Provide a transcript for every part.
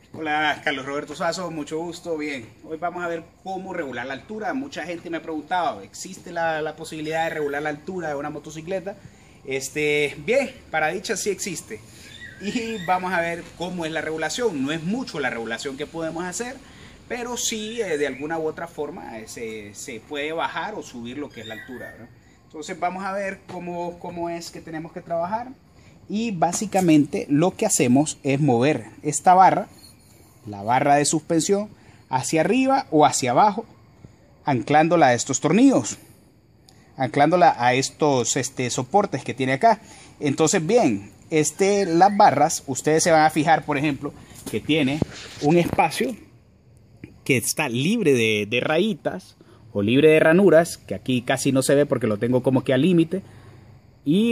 Hola, Carlos Roberto Sazo, mucho gusto. Bien, hoy vamos a ver cómo regular la altura. Mucha gente me ha preguntado, ¿existe la posibilidad de regular la altura de una motocicleta? Bien, para dicha sí existe. Y vamos a ver cómo es la regulación. No es mucho la regulación que podemos hacer, pero sí de alguna u otra forma se puede bajar o subir lo que es la altura, ¿verdad? Entonces vamos a ver cómo es que tenemos que trabajar. Y básicamente lo que hacemos es mover esta barra, la barra de suspensión, hacia arriba o hacia abajo, anclándola a estos tornillos, anclándola a estos soportes que tiene acá. Entonces, bien, las barras, ustedes se van a fijar, por ejemplo, que tiene un espacio que está libre de rayitas o libre de ranuras, que aquí casi no se ve porque lo tengo como que al límite. Y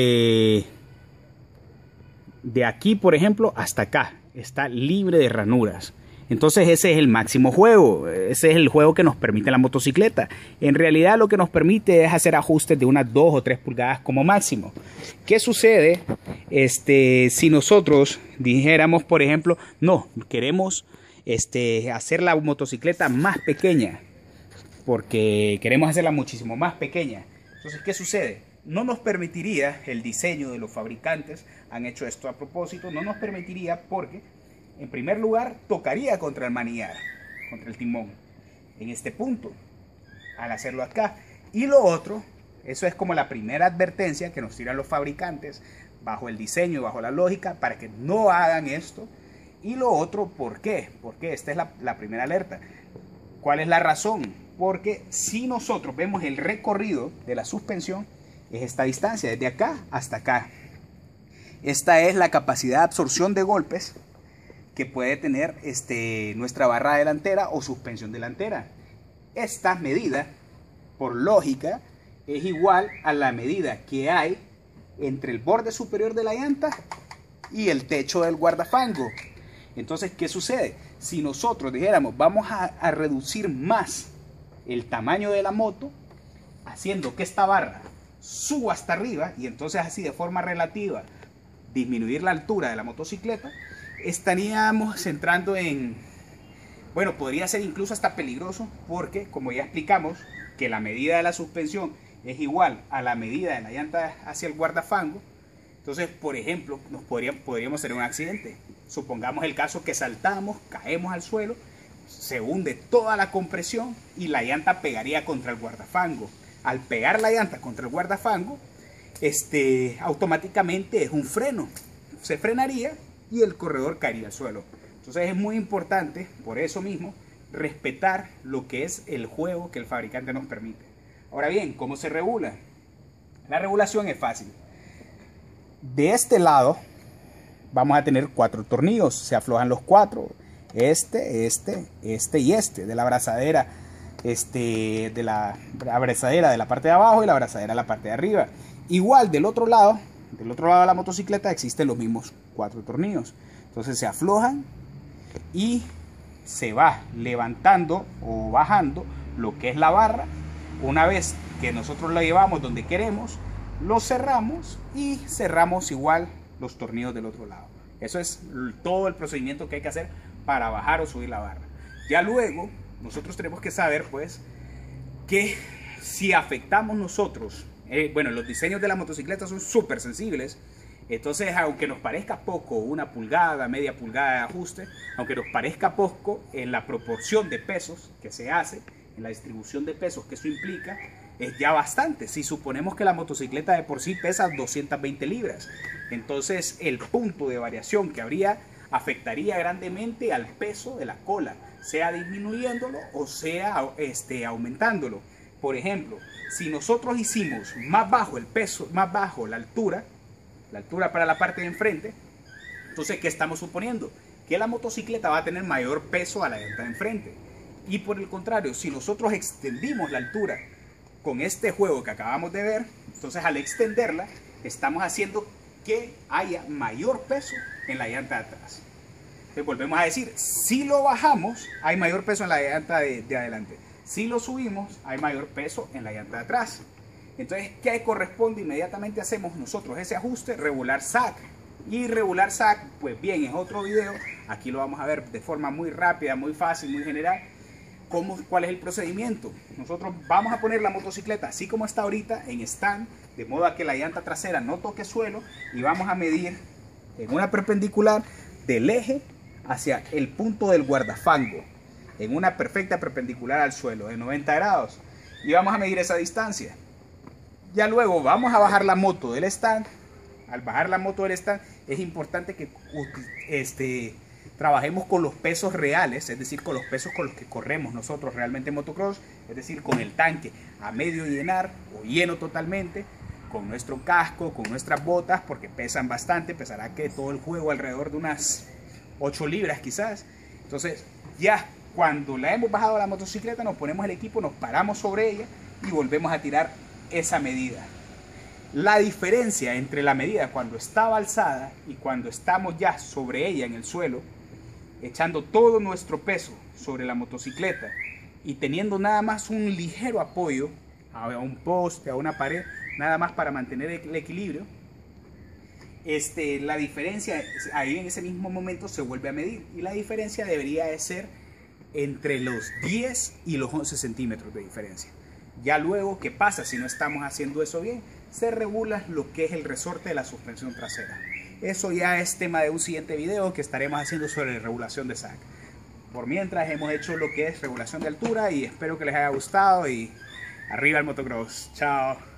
de aquí, por ejemplo, hasta acá está libre de ranuras. Entonces ese es el máximo juego, ese es el juego que nos permite la motocicleta. En realidad lo que nos permite es hacer ajustes de unas 2 o 3 pulgadas como máximo. ¿Qué sucede si nosotros dijéramos, por ejemplo, no, queremos hacer la motocicleta más pequeña? Porque queremos hacerla muchísimo más pequeña. Entonces, ¿qué sucede? No nos permitiría, el diseño de los fabricantes han hecho esto a propósito, no nos permitiría porque, en primer lugar, tocaría contra el manillar, contra el timón, en este punto, al hacerlo acá. Y lo otro, eso es como la primera advertencia que nos tiran los fabricantes, bajo el diseño, bajo la lógica, para que no hagan esto. Y lo otro, ¿por qué? Porque esta es la primera alerta. ¿Cuál es la razón? Porque si nosotros vemos el recorrido de la suspensión, es esta distancia, desde acá hasta acá. Esta es la capacidad de absorción de golpes que puede tener nuestra barra delantera o suspensión delantera. Esta medida, por lógica, es igual a la medida que hay entre el borde superior de la llanta y el techo del guardafango. Entonces, ¿qué sucede? Si nosotros dijéramos, vamos a reducir más el tamaño de la moto, haciendo que esta barra suba hasta arriba, y entonces así de forma relativa disminuir la altura de la motocicleta, estaríamos entrando en, bueno, podría ser incluso hasta peligroso, porque como ya explicamos, que la medida de la suspensión es igual a la medida de la llanta hacia el guardafango. Entonces, por ejemplo, podríamos tener un accidente. Supongamos el caso que saltamos, caemos al suelo, se hunde toda la compresión y la llanta pegaría contra el guardafango. Al pegar la llanta contra el guardafango, automáticamente es un freno. Se frenaría y el corredor caería al suelo. Entonces es muy importante, por eso mismo, respetar lo que es el juego que el fabricante nos permite. Ahora bien, ¿cómo se regula? La regulación es fácil. De este lado vamos a tener 4 tornillos, se aflojan los 4, este y de la abrazadera, de la abrazadera de la parte de abajo y la abrazadera de la parte de arriba. Igual del otro lado de la motocicleta existen los mismos 4 tornillos. Entonces se aflojan y se va levantando o bajando lo que es la barra. Una vez que nosotros la llevamos donde queremos, lo cerramos y cerramos igual los tornillos del otro lado. Eso es todo el procedimiento que hay que hacer para bajar o subir la barra. Ya luego nosotros tenemos que saber pues que si afectamos nosotros, bueno, los diseños de la motocicleta son súper sensibles. Entonces, aunque nos parezca poco, una pulgada, media pulgada de ajuste, aunque nos parezca poco en la proporción de pesos que se hace, en la distribución de pesos que eso implica, es ya bastante. Si suponemos que la motocicleta de por sí pesa 220 libras, entonces el punto de variación que habría afectaría grandemente al peso de la cola, sea disminuyéndolo o sea aumentándolo. Por ejemplo, si nosotros hicimos más bajo el peso, más bajo la altura para la parte de enfrente, entonces ¿qué estamos suponiendo? Que la motocicleta va a tener mayor peso a la llanta de enfrente. Y por el contrario, si nosotros extendimos la altura con este juego que acabamos de ver, entonces al extenderla estamos haciendo que haya mayor peso en la llanta de atrás. Entonces volvemos a decir, si lo bajamos hay mayor peso en la llanta de adelante, si lo subimos hay mayor peso en la llanta de atrás. Entonces, ¿qué corresponde? Inmediatamente hacemos nosotros ese ajuste, regular SAC, Y regular SAC, pues bien, es otro video. Aquí lo vamos a ver de forma muy rápida, muy fácil, muy general. ¿Cuál es el procedimiento? Nosotros vamos a poner la motocicleta así como está ahorita en stand, de modo a que la llanta trasera no toque suelo, y vamos a medir en una perpendicular del eje hacia el punto del guardafango, en una perfecta perpendicular al suelo de 90 grados, y vamos a medir esa distancia. Ya luego vamos a bajar la moto del stand. Al bajar la moto del stand es importante que trabajemos con los pesos reales, es decir, con los pesos con los que corremos nosotros realmente en motocross, es decir, con el tanque a medio llenar o lleno totalmente, con nuestro casco, con nuestras botas, porque pesan bastante, pesará que todo el juego alrededor de unas 8 libras quizás. Entonces ya cuando la hemos bajado a la motocicleta, nos ponemos el equipo, nos paramos sobre ella y volvemos a tirar esa medida. La diferencia entre la medida cuando estaba alzada y cuando estamos ya sobre ella en el suelo, echando todo nuestro peso sobre la motocicleta y teniendo nada más un ligero apoyo a un poste, a una pared, nada más para mantener el equilibrio, la diferencia ahí en ese mismo momento se vuelve a medir, y la diferencia debería de ser entre los 10 y los 11 centímetros de diferencia. Ya luego, ¿qué pasa si no estamos haciendo eso bien? Se regula lo que es el resorte de la suspensión trasera. Eso ya es tema de un siguiente video que estaremos haciendo sobre regulación de SAC. Por mientras hemos hecho lo que es regulación de altura y espero que les haya gustado, y arriba el motocross. Chao.